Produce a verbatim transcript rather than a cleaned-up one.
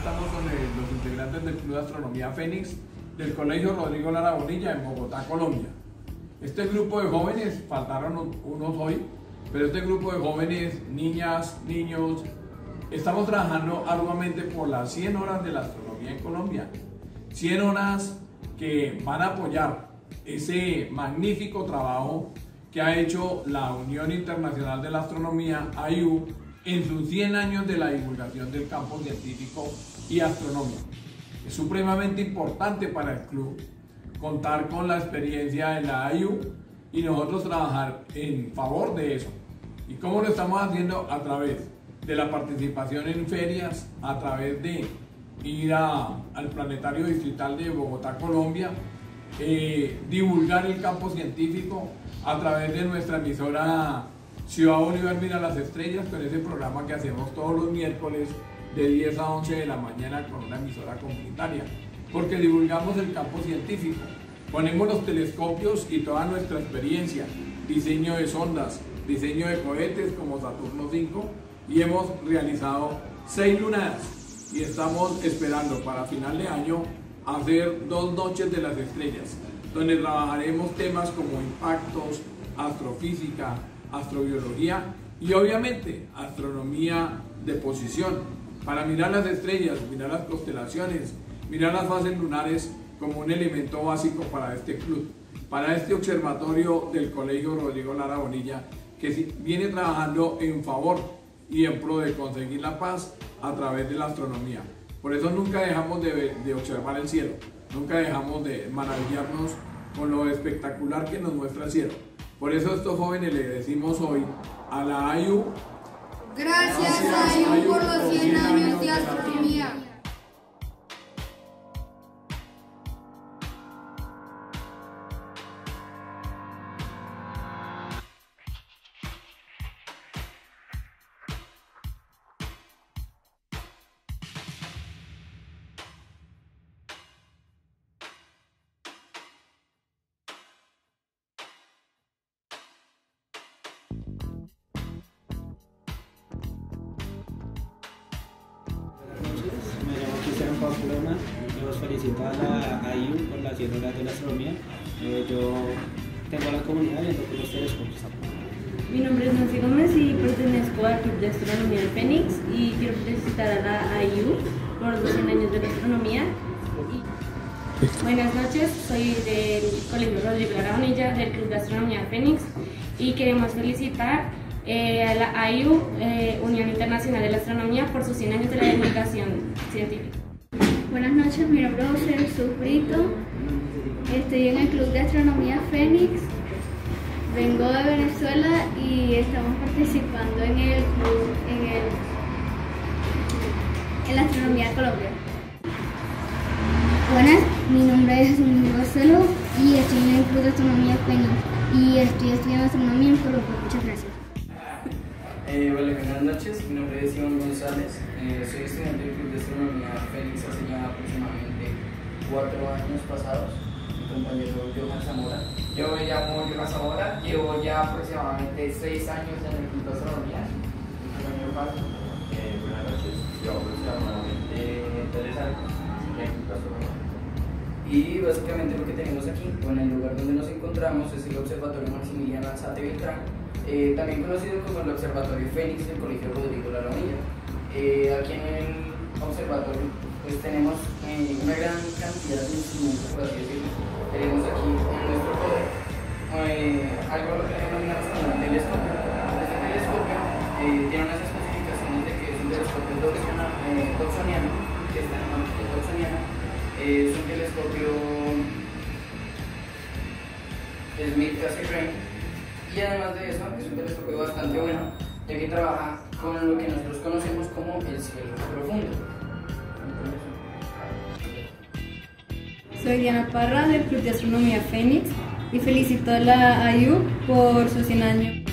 estamos con el, los integrantes del Club de Astronomía Fénix del Colegio Rodrigo Lara Bonilla en Bogotá, Colombia. Este grupo de jóvenes, faltaron unos hoy, pero este grupo de jóvenes, niñas, niños, estamos trabajando arduamente por las cien horas de la astronomía en Colombia. cien horas que van a apoyar ese magnífico trabajo que ha hecho la Unión Internacional de la Astronomía, I U, en sus cien años de la divulgación del campo científico y astronómico. Es supremamente importante para el club contar con la experiencia de la I U y nosotros trabajar en favor de eso. ¿Y cómo lo estamos haciendo? A través de la participación en ferias, a través de ir a, al Planetario Distrital de Bogotá, Colombia, eh, divulgar el campo científico a través de nuestra emisora Ciudad Bolívar Mira las Estrellas, con ese programa que hacemos todos los miércoles de diez a once de la mañana con una emisora comunitaria, porque divulgamos el campo científico, ponemos los telescopios y toda nuestra experiencia, diseño de sondas, diseño de cohetes como Saturno cinco, y hemos realizado seis lunadas y estamos esperando para final de año hacer dos noches de las estrellas, donde trabajaremos temas como impactos, astrofísica, astrobiología y obviamente astronomía de posición, para mirar las estrellas, mirar las constelaciones, mirar las fases lunares como un elemento básico para este club, para este observatorio del Colegio Rodrigo Lara Bonilla, que viene trabajando en favor y en pro de conseguir la paz a través de la astronomía. Por eso nunca dejamos de, de observar el cielo, nunca dejamos de maravillarnos con lo espectacular que nos muestra el cielo. Por eso a estos jóvenes le decimos hoy a la I U: gracias, gracias I U por los cien años de astronomía. Pamplona, los felicito a la I U por las cien horas de la astronomía. Eh, yo tengo a la comunidad viendo con los telescopios. Mi nombre es Nancy Gómez y pertenezco al Club de Astronomía de Fénix y quiero felicitar a la I U por los cien años de la astronomía. Y... buenas noches, soy del Colegio Rodrigo Lara Bonilla del Club de Astronomía de Fénix y queremos felicitar eh, a la I U, eh, Unión Internacional de la Astronomía, por sus cien años de la divulgación científica. Buenas noches, mi nombre es José Jesús Brito, estoy en el Club de Astronomía Fénix, vengo de Venezuela y estamos participando en el club, en, el, en la astronomía de Colombia. Buenas, mi nombre es Jesús Marcelo y estoy en el Club de Astronomía Fénix y estoy estudiando astronomía en Colombia. Muchas gracias. Eh, hola, buenas noches, mi nombre es Iván González, eh, soy estudiante del Club de Astronomía Fénix hace ya aproximadamente cuatro años pasados, mi compañero Johan Zamora. Yo me llamo Johan Zamora, llevo ya aproximadamente seis años en el Club de Astronomía. Mi compañero Pablo. Eh, buenas noches, llevo aproximadamente tres años en el Club de Astronomía. Y básicamente lo que tenemos aquí, bueno, el lugar donde nos encontramos es el Observatorio Maximiliano Alzate Beltrán, eh, también conocido como el Observatorio Fénix del Colegio Rodrigo Lara Bonilla. Eh, aquí en el observatorio pues tenemos eh, una gran cantidad de instrumentos, por así decirlo. Tenemos aquí en nuestro poder eh, algo que denominamos como un telescopio. Este telescopio eh, tiene unas especificaciones de que es un telescopio doxoniano, que está en magnitud doxoniana. Es un telescopio Smith-Cassegrain, y además de eso es un telescopio bastante bueno, ya que trabaja con lo que nosotros conocemos como el cielo profundo. Soy Diana Parra del Club de Astronomía Fénix y felicito a la I U por sus cien años.